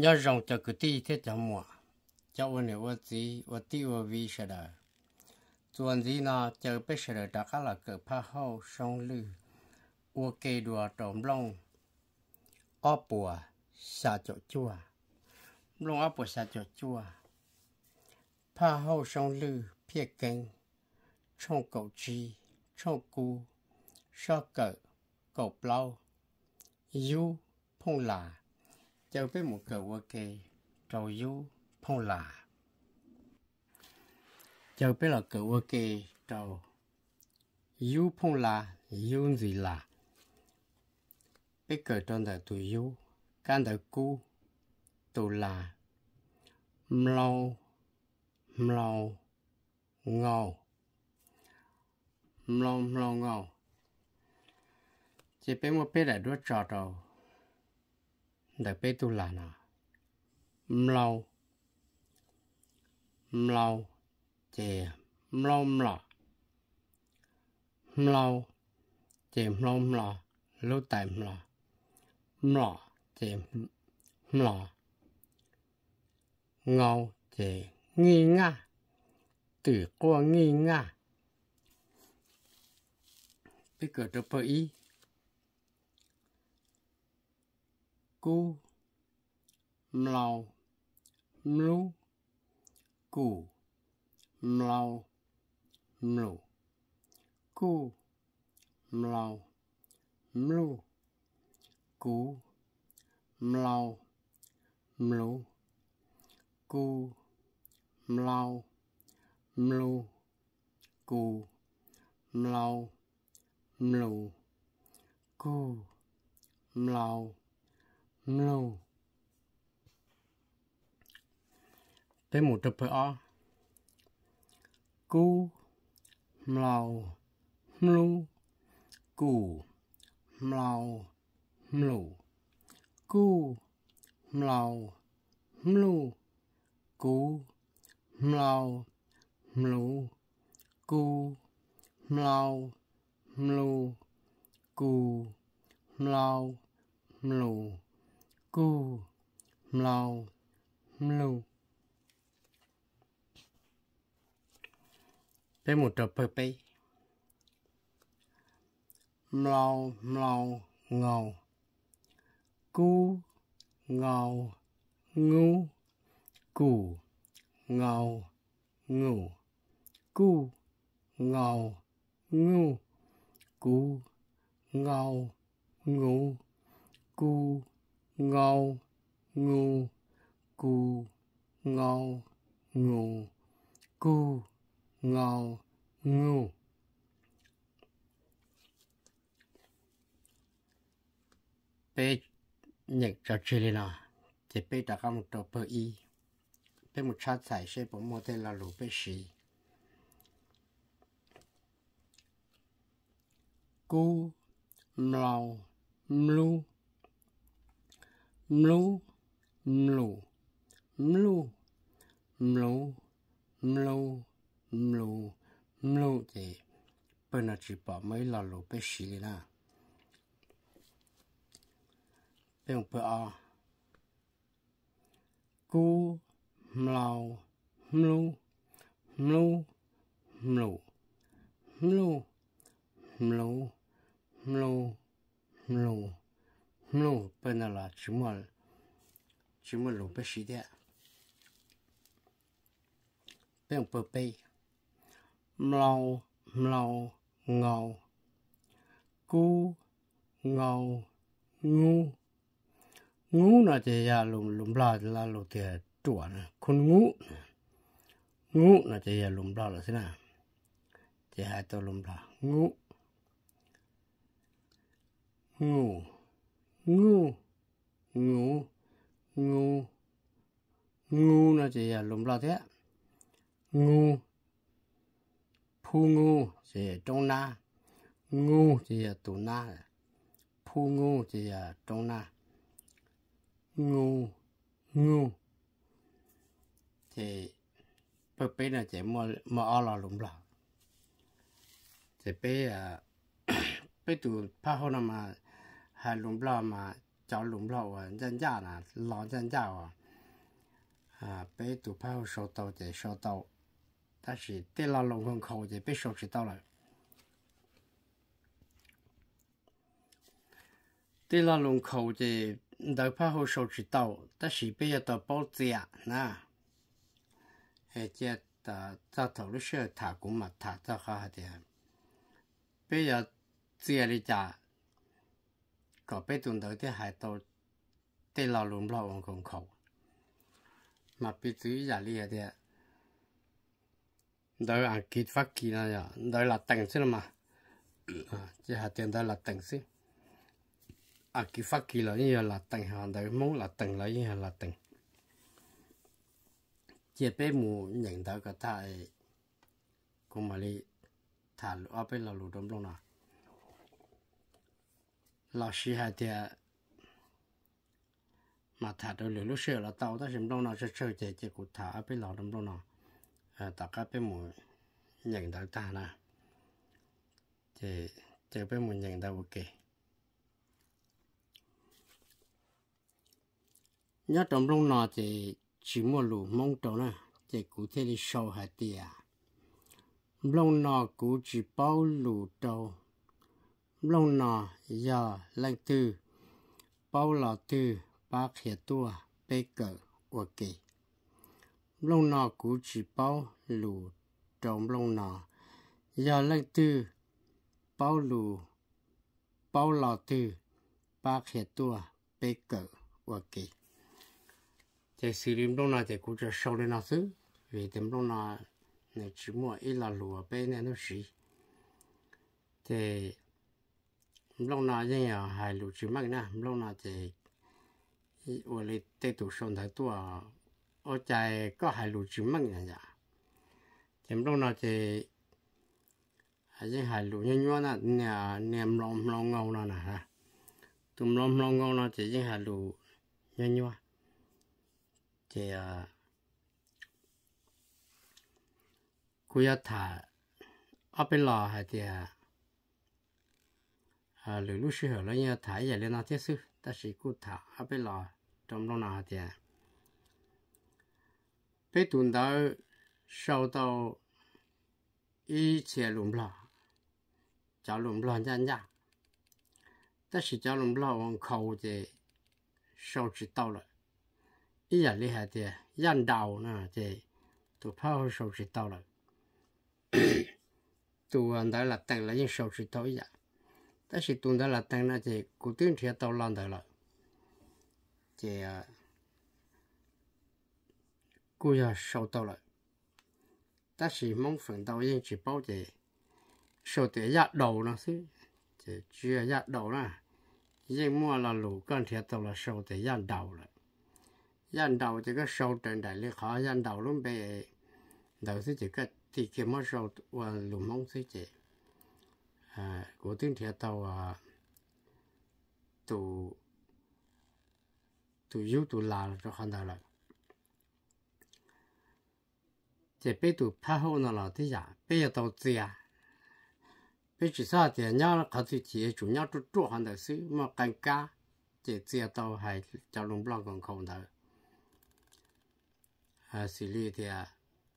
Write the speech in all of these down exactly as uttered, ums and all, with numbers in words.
nhớ rong cho cái tí thế cho mua cho anh này anh gì anh tí anh vi sẽ đợi chuyện gì nào cho biết sẽ đợi đã là cái phá hậu sông lư anh kê đùa trộm long ốp bùa xả chỗ chua long ốp bùa xả chỗ chua phá hậu sông lư phía kênh trong cầu chi trong cu sao cỡ cầu plau yu phong là cho biết một cờ ok trâu yu phong là cho biết là cờ ok trâu yu phong là yu gì là biết cờ trong đời tụi yu can đời cu tụi là mlau mlau ngầu mlau mlau ngầu chỉ biết một biết là đốt trò trâu để biết tụi là nào mlau mlau chè mlau mlau mlau chè mlau mlau lúa tài mlau mlau chè mlau ngầu chè nghi nga từ qua nghi nga biết cỡ được bao ý cu mlau mlu cu mlau mlu cu mlau mlu cu mlau mlu cu mlau mlu cu mlau mlu cu mlau mlu tới một tập ở cu mlau mlu cu mlau mlu cu mlau mlu cu mlau mlu cu mlau mlu cu mlau mlu cu mlau mlu tới một tập bơi bay mlau mlau ngầu cu ngầu ngu cu ngầu ngu cu ngầu ngu cu ngầu ngu cu ngầu ngu cu ngầu ngu cu ngầu ngu bé nhật cho chơi nào chỉ bé đã có một tổ bơi y bé một sát giải sẽ bỏ một tên là lũ bé xì cu mlau mlu mlu mlu mlu mlu mlu mlu mlu thì bên nó chỉ bỏ mấy là lũ bé xì nè bé một bữa cu mlau mlu mlu mlu mlu mlu mlu mlu mlu bên đó là chỉ một chỉ một lũ bé xì đấy bé một bữa bé mlau mlau ngầu cu ngầu ngu ngu là chỉ là lùm lùm la là lùm tiền chùa nè con ngu ngu là chỉ là lùm la là thế nào chỉ hai tao lùm la ngu ngu ngu ngu ngu ngu là chỉ là lùm la thế ngu phu ngu chỉ là trong na ngu chỉ là tụ na phu ngu chỉ là trong na ngu ngu thì bữa bé là chỉ mua mua ở lò lủng lò thì bé à bé tụ phá hôn mà hà lủng lò mà cháu lùm lâu à dân gia là lo dân gia à à bé tụ phao sầu tàu để sầu tàu ta chỉ tê la lồng không khâu để bé sầu chỉ tàu lại tê la lồng khâu để đợi phao sầu chỉ tàu ta chỉ bé tàu bao tiền nè hệ chế ta ta thầu lúc xưa thả cũng mà thả ta khá thì bây giờ tiền đi trả có bé tuần tới thì hai tàu tê la lồng lâu không khâu mà bây giờ giả lý thì đợi ăn kít phát kỳ này à đợi là tầng xí mà à chỉ hạt tiền đợi là tầng xí ăn kít phát kỳ là như là tầng hàng đợi muốn là tầng là như là tầng chỉ bé mù nhận到cái thai cũng mà đi thả ở bên là lụt đom luôn à là xí hạt tiền mà thả được lúc xưa là tàu ta xem đâu nào sẽ chơi chơi chơi cụ thả ở bên lò đom luôn nào à tất cả bên mù nhận到ta nè thì chơi bên mù nhận到ok nhớ đom luôn nào thì chỉ mua lù mong đâu nè thì cụ thể đi sâu hạt tiền luôn nào cụ chỉ bao lù đâu luôn nào giờ lãnh tư bao lò tư bác hiện tua bê cờ ok lúc nào cũng chỉ bao lù trong lúc nào giờ lãnh tư bao lù bao lò tư bác hiện tua bê cờ ok thì xử lý lúc nào thì cũngจะ sâu lên nào chứ vì tìm lúc nào này chỉ mua ít là lùa bê này nó xí thì lúc nào như là hai lù chỉ mắc nè lúc nào thì我哋地圖上睇到啊，我就係嗰係路轉乜人呀？點講呢？就係已經係路遠遠啦，你啊你唔浪唔浪牛啦嗱嚇，都唔浪唔浪牛啦，就已經係路遠遠，就啊，佢一睇，阿邊落係啲啊，路路時候咧，一睇嘢你那啲數。但是cụ thả ở bên lò trong lúc nào thì bên tuần đó sau đó ý chế lùm lò cháu lùm lò nhanh nhanh但是cháu lùm lò往khâu thì sau chỉ tao rồi ý là lý hại thì nhanh đầu nè thì tụi phao sau chỉ tao rồi tụi anh đó là tăng là những sau chỉ tao vậy但是tuần đó là tăng là chỉ cụ tuyên thiệt tàu lan đời rồi chỉ cụ giờ sâu tàu rồi 但是蒙粉到因只包的手的压đầu nó chứ chỉ chưa压đầu nè nhưng mua là lũ con thiệt tàu là sâu de压đầu rồi压đầu thì cái sâu trên đại lý khó压đầu luôn bé đầu thì chỉ cái thì cái mất sâu và lũ mông thì chỉ à của tiếng thiệt tàu à tụ tụ yếu tụ là cho khán giả lại chỉ biết tụ phá hậu nó là thế giả bây giờ tàu tiền bây chỉ sao tiền nhauเขาthì chỉ chủ nhau tụ tụ khán giả xí mà càng cá chỉ tiền tàu hay cho lùng blanc còn không thôi à xử lý thì à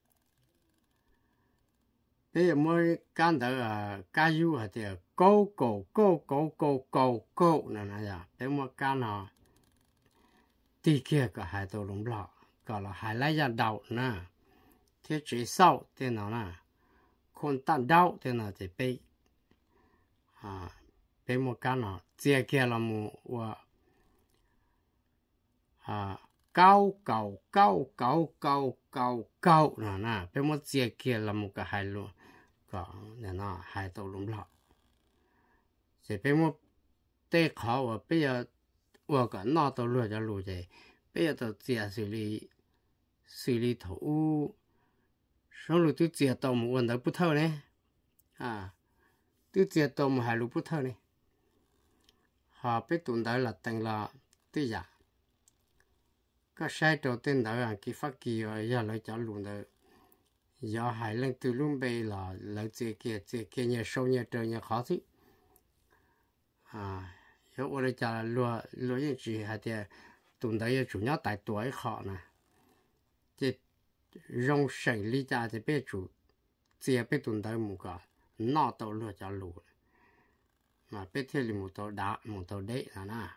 bây giờ mới can đó à cá yu hay thì câu câu câu câu câu câu câu này này à bây giờ can nào đi kia cái hai tàu lùng blanc gọi là hai lấy ra đầu nè thế chỉ sau thế nào nè con tan đầu thế nào thì bây à bây giờ can nào chia kia là mu và à cao cao cao cao cao cao cao nè nè bây giờ chia kia là một cái hai luôn có nè nè hai tàu lùng blanc thì bây giờ tê khó và bây giờ và cái nó tàu lừa cho lừa gì bây giờ tàu chia xử lý xử lý thủ số lượng tôi chia tàu một vấn đề不透呢啊tôi chia tàu một hai lúc不透呢họ biết tuần đó là tăng là tuy giả cái sai đầu tiên đó là cái phát kỳ rồi giờ lại cho luôn đó giờ hai lần từ luôn bây là lại chia kia chia kia nhà sâu nhà trời nhà khó chứ à 有我的家落落进去还得懂得也主要带多一好呢，这用水里家的别煮，这别懂得木个，拿到落家路了，嘛别天里木头大木头地啊那，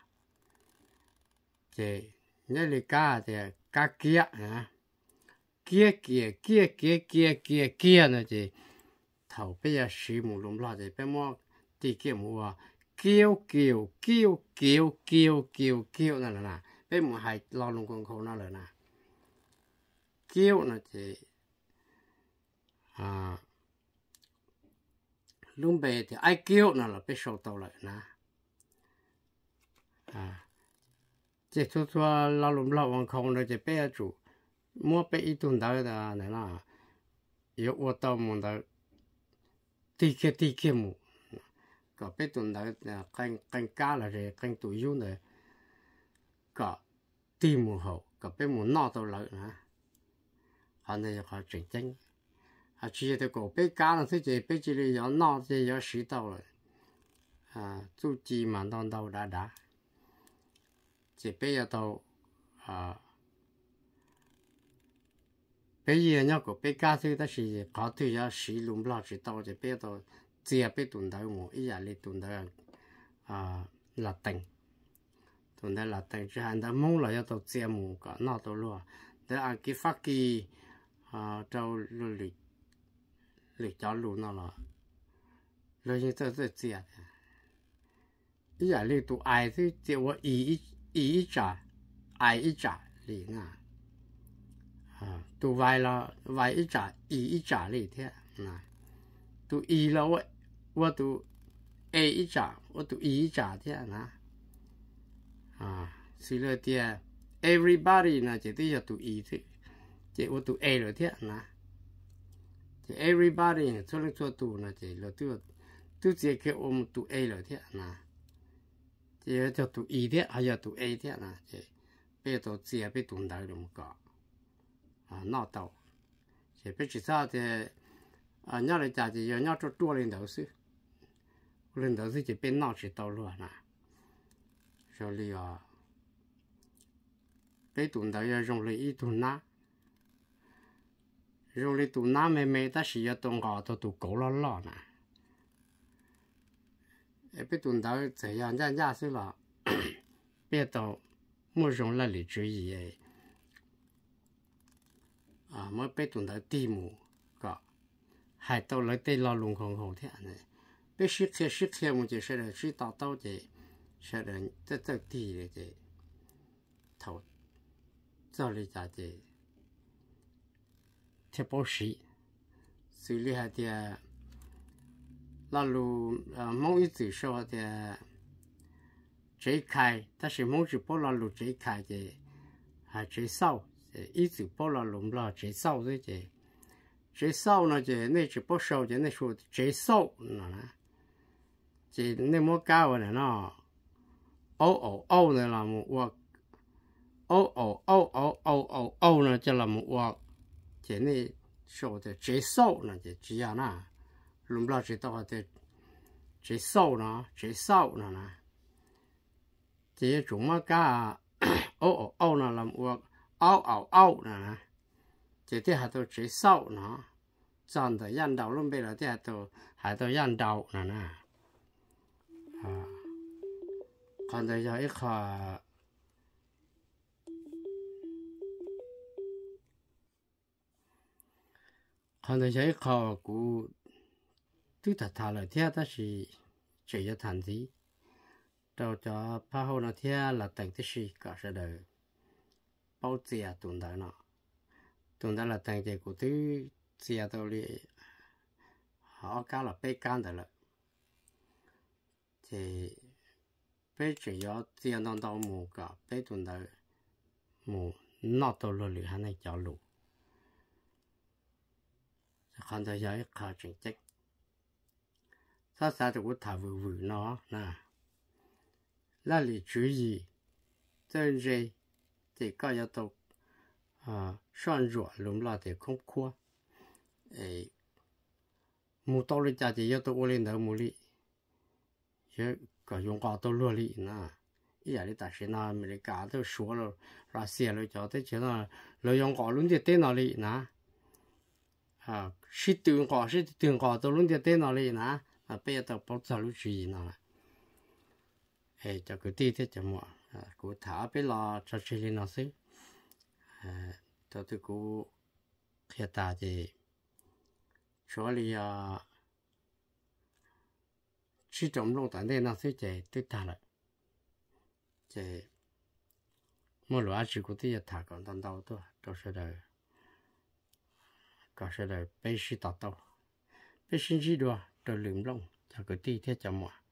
这那里家的家鸡啊，鸡鸡鸡鸡鸡鸡鸡呢这头别要水木龙拉的别么地鸡木啊。kêu kêu kêu kêu kêu kêu kêu nè nè bây giờ hay lo lông con khô nó là nè kêu nó thì à lúc bé thì ai kêu nó là bây sầu tàu lại nè à chỉ cho cho lo lông lo con khô nó thì bây giờ mua bây ít tuần đó là nè nè yếu ô tô muốn đó tì kia tì kia mu có biết tuần đó là canh canh cá là gì canh tụi yêu này có tìm một hậu có biết muốn nọ tàu lợi nữa anh này họ chỉnh chính à chỉ là có biết cá là thứ gì biết chỉ là có nọ thì có sĩ tàu rồi à chú chỉ mà đòn tàu đã đã chỉ biết là tàu à bây giờ nhá có biết cá thứ đó là có thứ có sĩ lùm lo chỉ tàu chỉ biết tàu chỉ biết tuần đó một ít là tuần đó à là tỉnh tuần đó là tỉnh chứ anh đã mong là tàu chỉ một cái nọ tàu luôn để anh cái phát kỳ à tàu lịch lịch cho luôn nó là rồi như tôi tôi chỉ ít là lịch tụ ai thì chỉ có ý ý trả ai ý trả lịch nè à tụ vài là vài ý trả ý trả lịch thế nè tụ ý là vậy我读 A 一扎，我读 E 一扎的呢，啊，所以了的 everybody 呢，就得要读 E 的，这我读 A 了的呢，这 everybody 做了做读呢，这了都都这个我们读 A 了的呢，这叫读 E 的，还要读 A 的呢，这别到这别读到那么高，啊，闹到，这别至少的啊，伢来家就要伢做多领导是。领导是这边闹起道路呢，所以啊，被动到要用了一顿拿，用了顿拿妹妹，但是要动搞都都够了了呢，也被动到这样人家是了，别到没用了里注意诶，啊，没被动到地目个，还到了对老龙空空天呢。别时刻时刻我就是了，是到到的，是了，这这地的的头，这里家的贴包时，所以还的，那路呃某一次说的这开，但是某次包那路这开的，还这少，一直包那路了这少的这，这少呢这那只不少的那说这少呢。chỉ nên mua cao này nó ô ô ô này là một vật ô ô ô ô ô ô ô này chỉ là một vật chỉ này số thì chế sâu này chỉ chỉ là na lúc đó chỉ tao thì chế sâu nó chế sâu nó nè chỉ chúng mà cả ô ô ô này là một vật ô ô ô này chỉ thì hai tao chế sâu nó chọn thời gian đầu luôn bây giờ thì hai tao hai tao gian đầu này nè à, còn đây là ít khả còn đây là ít khả của thứ thật thà là thế đó là chỉ cho thành gì đầu cho phá hậu nó thế là thành cái gì cả sẽ đời bao giờ tuần đó nó tuần đó là thành cái của thứ giờ đâu đi họ cá là bê can đó là thì bây giờ có tiền đồng đầu mù cả bây tuần đó mù nọ đầu lừa lừa hắn này cháu lù còn thời gian khá chính trách sao sao thì cũng thả vừa vừa nó nè là lý chú ý chân dây thì có yếu tố à soạn ruột lùm là thì không khoa ấy mù tao lên cha thì yếu tố lên đó mù li có dùng có tôi lúa lì nè ý là đi ta sẽ na mình đi cả tôi số rồi ra xe rồi cho tới chuyện là lợi dụng có luôn thì tên nào lì nè à sĩ tưởng có sĩ tưởng có tôi luôn thì tên nào lì nè à bây giờ tôi bảo cho lúc gì nè ê cho cái tí thế cho mọi cô thả bây là cho chị lên nó xí à cho tôi cô hiện tại thì chỗ này à chỉ trồng lông tại đây nó sẽ chạy tới thả lại chạy mỗi loại chỉ có tí thả còn tận đâu thôi cho sẽ đời có sẽ đời bây giờ tao tao bây giờ chỉ đua cho lượm lông cho cái tí thế cho mọi